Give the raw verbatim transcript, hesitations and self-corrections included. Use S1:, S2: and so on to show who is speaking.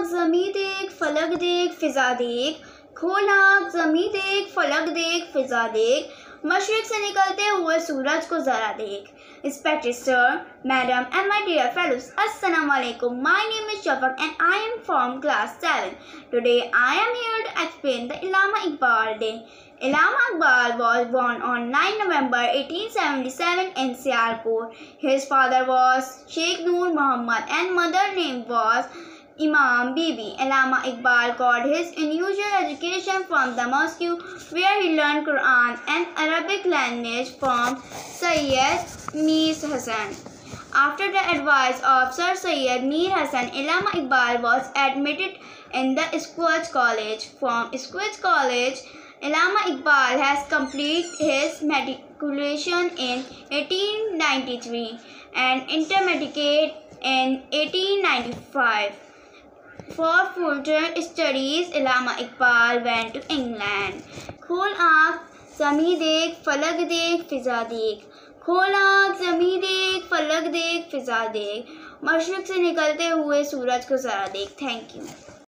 S1: ज़मी देख फलक देख फ़िज़ा देख, खोल आँख ज़मी देख फलक देख फ़िज़ा देख, मशरिक़ से निकलते हुए सूरज को ज़रा देख. Respected sir, madam and my dear fellows, Assalamu alaikum. My name is Shafaq and I am from class seven. Today I am here to explain the Allama Iqbal Day. Allama Iqbal was born on ninth November eighteen seventy-seven in Sialkot. His father was Sheikh Noor Muhammad and mother name was Imam Bibi. Allama Iqbal got his unusual education from the mosque where he learned Quran and Arabic language from Sayyid Mir Hassan. After the advice of Sir Sayyid Mir Hassan, Allama Iqbal was admitted in the Squaj College. From Squaj College, Allama Iqbal has completed his matriculation in eighteen ninety-three and intermediate in eighteen ninety-five. For further studies, Allama Iqbal went to England. खोल आँख ज़मी देख फलक देख फ़िज़ा देख, खोल आँख ज़मी देख फलक देख फ़िज़ा देख, मशरिक़ से निकलते हुए सूरज को ज़रा देख. Thank you.